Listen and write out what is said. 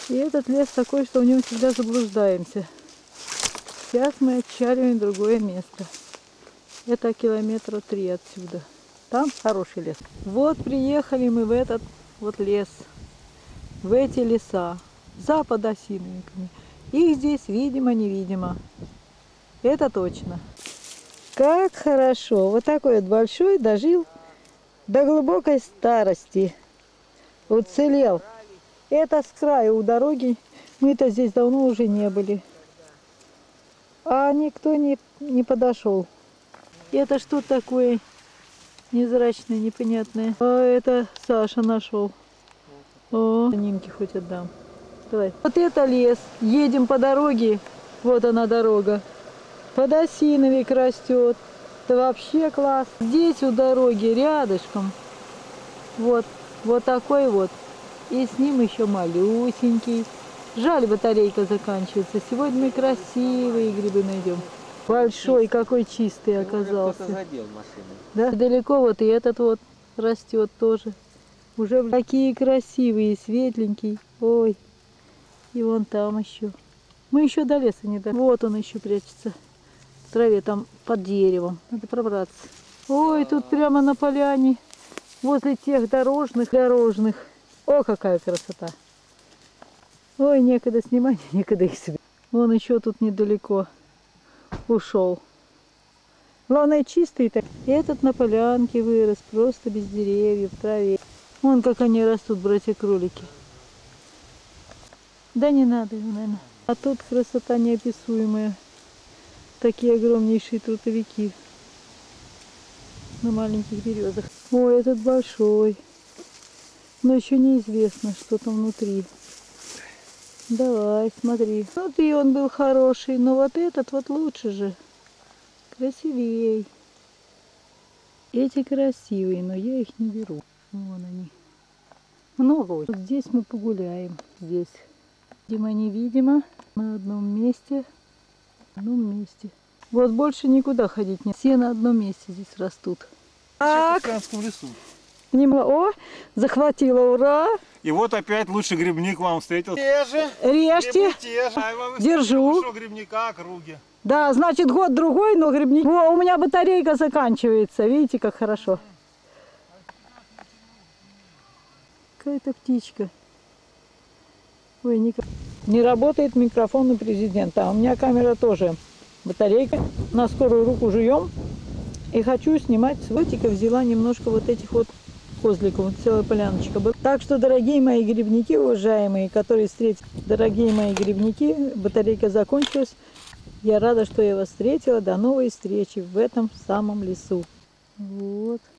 И этот лес такой, что в нем всегда заблуждаемся. Сейчас мы отчаливаем в другое место. Это километра 3 отсюда. Там хороший лес. Вот приехали мы в этот вот лес. В эти леса. За подосиновиками. Их здесь видимо-невидимо. Это точно. Как хорошо. Вот такой вот большой дожил до глубокой старости. Уцелел. Это с края у дороги. Мы-то здесь давно уже не были. А никто не подошел. Это что такое невзрачное, непонятное? А это Саша нашел. О, Нинке хоть отдам. Давай. Вот это лес. Едем по дороге. Вот она дорога. Подосиновик растет. Это вообще класс. Здесь у дороги рядышком. Вот такой вот. И с ним еще малюсенький. Жаль, батарейка заканчивается. Сегодня мы красивые грибы найдем. Большой, какой чистый оказался. Кто-то задел машину. Да? Далеко вот и этот вот растет тоже. Уже такие красивые, светленькие. Ой, и вон там еще. Мы еще до леса не дошли. Вот он еще прячется. В траве там под деревом. Надо пробраться. Ой, тут прямо на поляне. Возле тех дорожных. О, какая красота. Ой, некогда снимать, некогда их собирать. Вон еще тут недалеко ушел. Главное, чистый. И этот на полянке вырос, просто без деревьев, в траве. Вон как они растут, братья-кролики. Да не надо его, наверное. А тут красота неописуемая. Такие огромнейшие трутовики на маленьких березах. Ой, этот большой. Но еще неизвестно, что там внутри. Давай, смотри. Внутри он был хороший, но вот этот вот лучше же. Красивей. Эти красивые, но я их не беру. Вон они. Много очень. Вот здесь мы погуляем. Здесь. Видимо-невидимо. На одном месте. Вот больше никуда ходить нет. Все на одном месте здесь растут. Так. В лесу. О, захватила, ура! И вот опять лучший грибник вам встретился. Режьте. Держу. Грибника округе. Да, значит, год-другой, но грибник. О, у меня батарейка заканчивается. Видите, как хорошо. Какая-то птичка. Ой, не работает микрофон у президента. А у меня камера тоже. Батарейка. На скорую руку жуем. И хочу снимать. Свотика взяла немножко вот этих вот козликов. Целая поляночка. Так что, дорогие мои грибники, уважаемые, которые встретили. Дорогие мои грибники, батарейка закончилась. Я рада, что я вас встретила. До новой встречи в этом самом лесу. Вот.